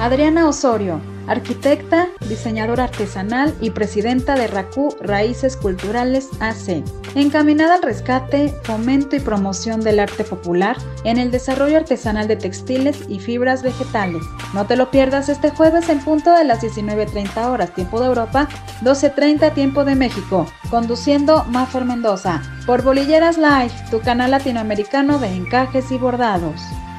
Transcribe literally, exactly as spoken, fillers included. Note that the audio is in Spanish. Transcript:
Adriana Osorio, arquitecta, diseñadora artesanal y presidenta de RACU Raíces Culturales A C, encaminada al rescate, fomento y promoción del arte popular en el desarrollo artesanal de textiles y fibras vegetales. No te lo pierdas este jueves en punto de las diecinueve treinta horas, tiempo de Europa, doce treinta tiempo de México, conduciendo Mafer Mendoza, por Bolilleras Live, tu canal latinoamericano de encajes y bordados.